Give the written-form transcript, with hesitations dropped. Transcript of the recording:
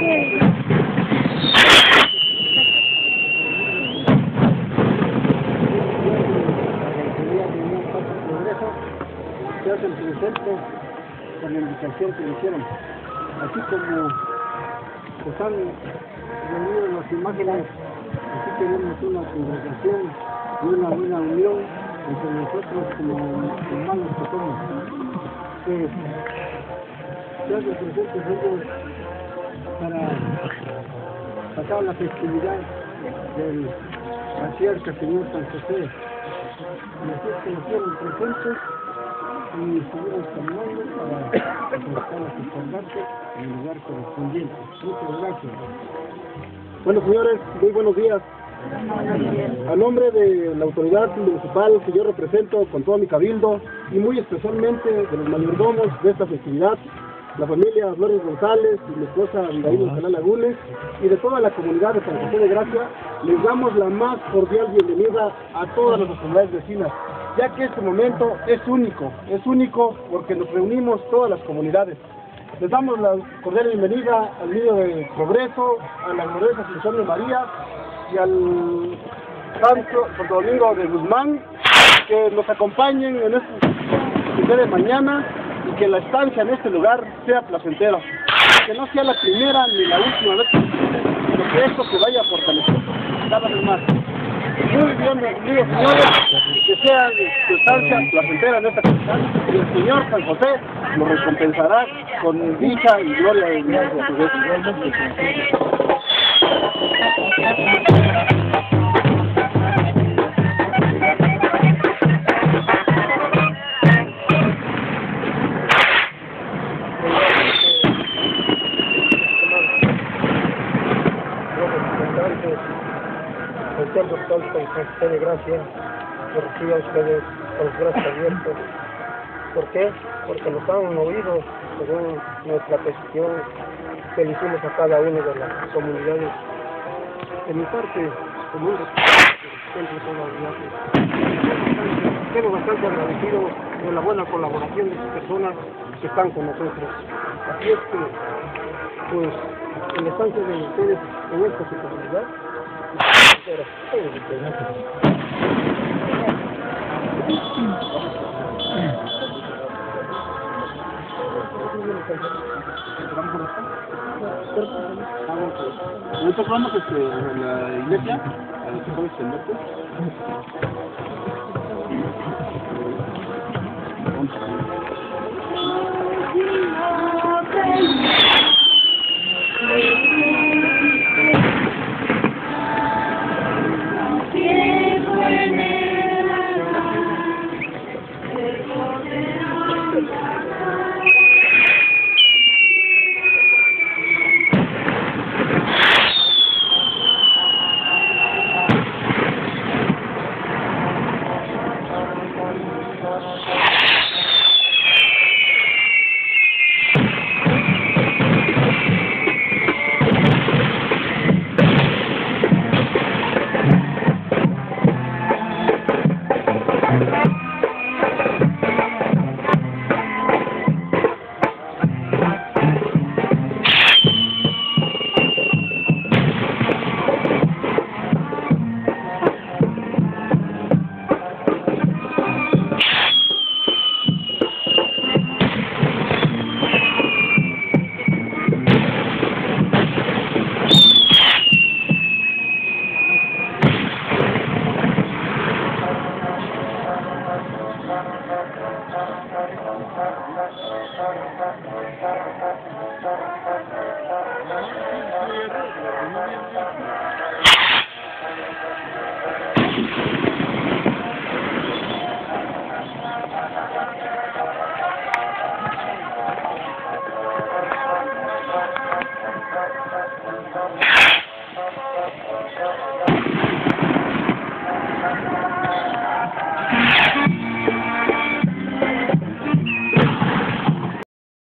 Se hacen presentes con la invitación que le hicieron, así como están reunidas las imágenes, así tenemos una congregación y una buena unión entre nosotros como hermanos que somos. Se hacen presentes ellos para pasar la festividad del patriarca señor San José. Y así es que nos hicieron presentes y estuvimos caminando para presentar a sus comandantes en el lugar correspondiente. Muchas gracias. Bueno, señores, muy buenos días. A nombre de la autoridad municipal que yo represento con todo mi cabildo y muy especialmente de los mayordomos de esta festividad, la familia Flores González y mi esposa Abigail Alcalá Lagunes y de toda la comunidad de San José de Gracia, les damos la más cordial bienvenida a todas nuestras comunidades vecinas, ya que este momento es único porque nos reunimos todas las comunidades. Les damos la cordial bienvenida al Niño de Progreso, a la gloriosa Asunción de María y al Santo Domingo de Guzmán, que nos acompañen en este día de mañana y que la estancia en este lugar sea placentera, que no sea la primera ni la última vez, sino que esto se vaya fortaleciendo cada vez más. Muy bienvenidos, señores, que sea su estancia placentera en esta comunidad y el Señor San José lo recompensará con dicha y gloria de Dios. El doctor San José de Gracia, que reciba a ustedes con los brazos abiertos. ¿Por qué? Porque nos han oído según nuestra petición que le hicimos a cada una de las comunidades. De mi parte, como un siempre todas las gracias. Quedo bastante agradecido de la buena colaboración de las personas que están con nosotros. Así es que, pues, en la estancia de ustedes en esta comunidad, Nosotros vamos a la iglesia, a los jóvenes pendientes.